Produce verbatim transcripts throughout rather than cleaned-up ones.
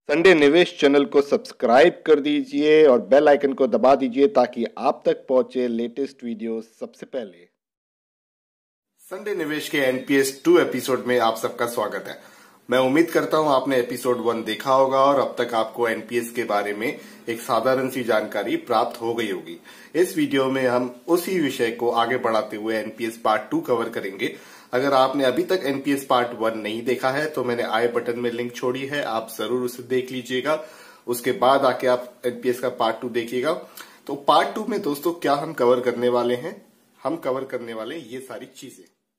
Sunday निवेश channel को subscribe कर दीजिए और बेल आइकन को दबा दीजिए ताकि आप तक पहुंचे लेटेस्ट वीडियो सबसे पहले। संडे निवेश के एनपीएस टू एपिसोड में आप सबका स्वागत है। मैं उम्मीद करता हूं आपने एपिसोड वन देखा होगा और अब तक आपको एनपीएस के बारे में एक साधारण सी जानकारी प्राप्त हो गई होगी। इस वीडियो में हम उसी विषय को आगे बढ़ाते हुए एनपीएस पार्ट टू कवर करेंगे। अगर आपने अभी तक एनपीएस पार्ट वन नहीं देखा है तो मैंने आई बटन में लिंक छोड़ी है, आप जरूर उसे देख लीजिएगा। उसके बाद आके आप एनपीएस का पार्ट टू देखिएगा। तो पार्ट टू में दोस्तों क्या हम कवर करने वाले हैं, हम कवर करने वाले ये सारी चीजें।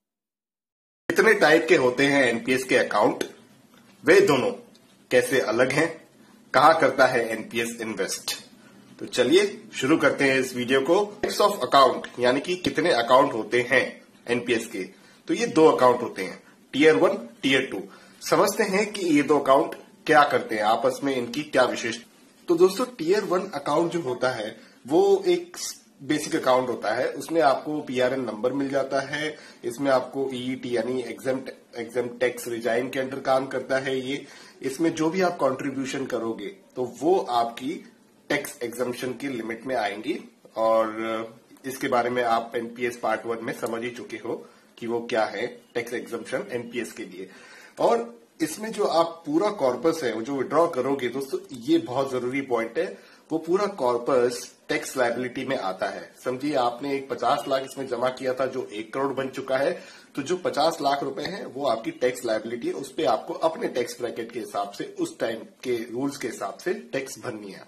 कितने टाइप के होते हैं एनपीएस के अकाउंट, वे दोनों कैसे अलग हैं, कहाँ करता है एनपीएस इन्वेस्ट। तो चलिए शुरू करते हैं इस वीडियो को। टाइप्स ऑफ अकाउंट यानी कि कितने अकाउंट होते हैं एनपीएस के, तो ये दो अकाउंट होते हैं, टीयर वन टीयर टू। समझते हैं कि ये दो अकाउंट क्या करते हैं, आपस में इनकी क्या विशेषता। तो दोस्तों टीयर वन अकाउंट जो होता है वो एक बेसिक अकाउंट होता है। उसमें आपको पीआरएन नंबर मिल जाता है, इसमें आपको ईईटी यानी एग्जाम एग्जाम टैक्स रिजाइन के अंडर काम करता है ये। इसमें जो भी आप कंट्रीब्यूशन करोगे तो वो आपकी टैक्स एग्जम्पशन की लिमिट में आएंगी और इसके बारे में आप एनपीएस पार्ट वन में समझ ही चुके हो कि वो क्या है टैक्स एग्जम्पशन एनपीएस के लिए। और इसमें जो आप पूरा कॉर्पस है वो जो विड्रॉ करोगे दोस्तों, ये बहुत जरूरी पॉइंट है, वो पूरा कॉर्पस टैक्स लायबिलिटी में आता है। समझिए आपने एक पचास लाख इसमें जमा किया था जो एक करोड़ बन चुका है, तो जो पचास लाख रुपए हैं वो आपकी टैक्स लायबिलिटी है, उस पर आपको अपने टैक्स ब्रैकेट के हिसाब से उस टाइम के रूल्स के हिसाब से टैक्स भरनी है।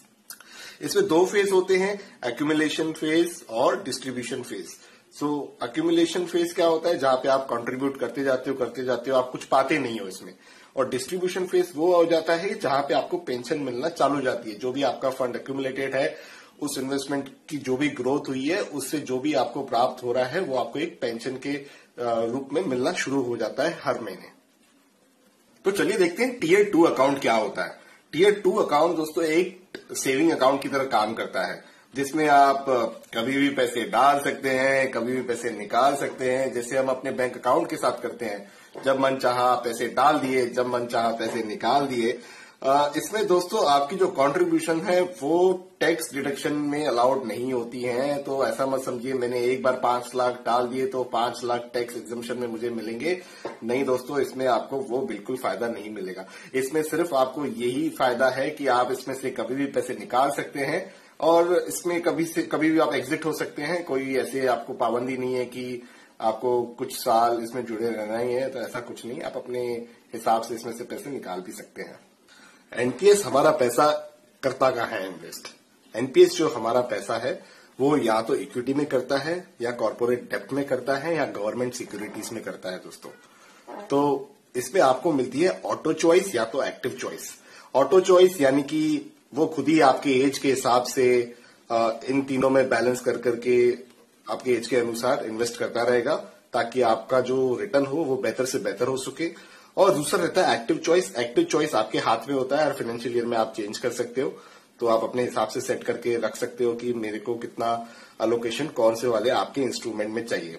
इसमें दो फेज होते हैं, एक्यूमुलेशन फेज और distribution phase. So accumulation phase क्या होता है, जहां पे आप कंट्रीब्यूट करते जाते हो करते जाते हो, आप कुछ पाते नहीं हो इसमें। और डिस्ट्रीब्यूशन फेज वो हो जाता है जहां पे आपको पेंशन मिलना चालू हो जाती है। जो भी आपका फंड एक्यूमुलेटेड है, उस इन्वेस्टमेंट की जो भी ग्रोथ हुई है, उससे जो भी आपको प्राप्त हो रहा है वो आपको एक पेंशन के रूप में मिलना शुरू हो जाता है हर महीने। तो चलिए देखते हैं टीयर टू अकाउंट क्या होता है। टीयर टू अकाउंट दोस्तों एक सेविंग अकाउंट की तरह काम करता है, जिसमें आप कभी भी पैसे डाल सकते हैं, कभी भी पैसे निकाल सकते हैं, जैसे हम अपने बैंक अकाउंट के साथ करते हैं। जब मन चाहा पैसे डाल दिए, जब मन चाहा पैसे निकाल दिए। इसमें दोस्तों आपकी जो कंट्रीब्यूशन है वो टैक्स डिडक्शन में अलाउड नहीं होती है। तो ऐसा मत समझिए मैंने एक बार पांच लाख डाल दिए तो पांच लाख टैक्स एग्जम्पशन में मुझे मिलेंगे। नहीं दोस्तों, इसमें आपको वो बिल्कुल फायदा नहीं मिलेगा। इसमें सिर्फ आपको यही फायदा है कि आप इसमें से कभी भी पैसे निकाल सकते हैं और इसमें कभी से कभी भी आप एग्जिट हो सकते हैं। कोई ऐसे आपको पाबंदी नहीं है कि आपको कुछ साल इसमें जुड़े रहना ही है, तो ऐसा कुछ नहीं, आप अपने हिसाब से इसमें से पैसे निकाल भी सकते हैं। एनपीएस हमारा पैसा करता कहाँ है इन्वेस्ट। एनपीएस जो हमारा पैसा है वो या तो इक्विटी में करता है, या कॉर्पोरेट डेप्ट में करता है, या गवर्नमेंट सिक्योरिटीज में करता है दोस्तों। तो इसमें आपको मिलती है ऑटो चॉइस या तो एक्टिव चॉइस। ऑटो चॉइस यानी कि वो खुद ही आपके एज के हिसाब से इन तीनों में बैलेंस कर करके आपके एज के अनुसार इन्वेस्ट करता रहेगा, ताकि आपका जो रिटर्न हो वो बेहतर से बेहतर हो सके। और दूसरा रहता है एक्टिव चॉइस। एक्टिव चॉइस आपके हाथ में होता है और फाइनेंशियल ईयर में आप चेंज कर सकते हो। तो आप अपने हिसाब से सेट करके रख सकते हो कि मेरे को कितना अलोकेशन कौन से वाले आपके इंस्ट्रूमेंट में चाहिए।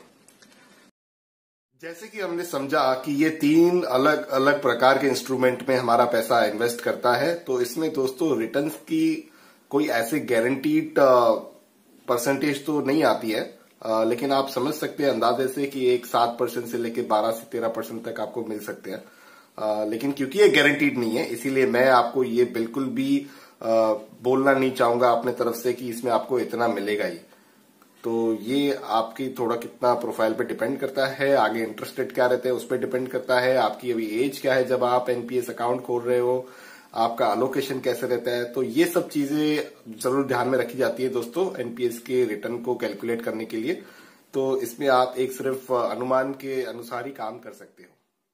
जैसे कि हमने समझा कि ये तीन अलग अलग प्रकार के इंस्ट्रूमेंट में हमारा पैसा इन्वेस्ट करता है, तो इसमें दोस्तों रिटर्न्स की कोई ऐसे गारंटीड परसेंटेज तो नहीं आती है, आ, लेकिन आप समझ सकते हैं अंदाजे से कि एक सात परसेंट से लेकर बारह से तेरह परसेंट तक आपको मिल सकते हैं। आ, लेकिन क्योंकि ये गारंटीड नहीं है, इसीलिए मैं आपको ये बिल्कुल भी आ, बोलना नहीं चाहूंगा अपने तरफ से कि इसमें आपको इतना मिलेगा ही। तो ये आपकी थोड़ा कितना प्रोफाइल पे डिपेंड करता है, आगे इंटरेस्टेड क्या रहते हैं उस पर डिपेंड करता है, आपकी अभी एज क्या है जब आप एनपीएस अकाउंट खोल रहे हो, आपका अलोकेशन कैसे रहता है। तो ये सब चीजें जरूर ध्यान में रखी जाती है दोस्तों एनपीएस के रिटर्न को कैलकुलेट करने के लिए। तो इसमें आप एक सिर्फ अनुमान के अनुसार ही काम कर सकते हो।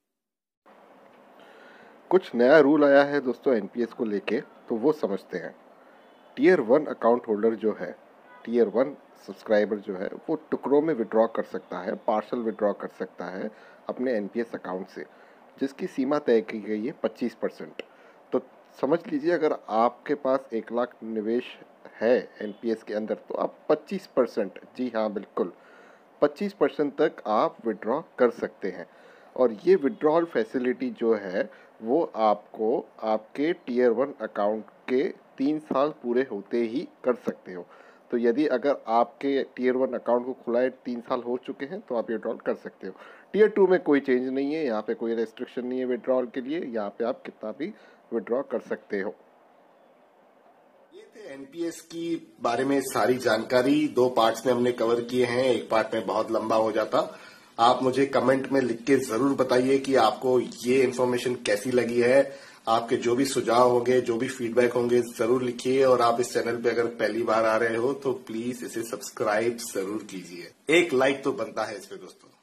कुछ नया रूल आया है दोस्तों एनपीएस को लेके, तो वो समझते हैं। टीयर वन अकाउंट होल्डर जो है, टीयर वन सब्सक्राइबर जो है, वो टुकड़ों में विड्रॉ कर सकता है, पार्शल विड्रॉ कर सकता है अपने एनपीएस अकाउंट से, जिसकी सीमा तय की गई है पच्चीस परसेंट। तो समझ लीजिए अगर आपके पास एक लाख निवेश है एनपीएस के अंदर, तो आप पच्चीस परसेंट, जी हाँ बिल्कुल पच्चीस परसेंट तक आप विड्रॉ कर सकते हैं। और ये विड्रॉल फैसिलिटी जो है वो आपको आपके टीयर वन अकाउंट के तीन साल पूरे होते ही कर सकते हो। तो यदि अगर आपके टीयर वन अकाउंट को खुलाए तीन साल हो चुके हैं तो आप विड्रॉल कर सकते हो। टीयर टू में कोई चेंज नहीं है, यहाँ पे कोई रेस्ट्रिक्शन नहीं है विड्रॉल के लिए, यहाँ पे आप कितना भी विड्रॉ कर सकते हो। ये थे एनपीएस की बारे में सारी जानकारी, दो पार्ट्स में हमने कवर किए हैं, एक पार्ट में बहुत लंबा हो जाता। आप मुझे कमेंट में लिख के जरूर बताइए कि आपको ये इन्फॉर्मेशन कैसी लगी है। आपके जो भी सुझाव होंगे, जो भी फीडबैक होंगे, जरूर लिखिए। और आप इस चैनल पे अगर पहली बार आ रहे हो तो प्लीज इसे सब्सक्राइब जरूर कीजिए। एक लाइक तो बनता है इस पे दोस्तों।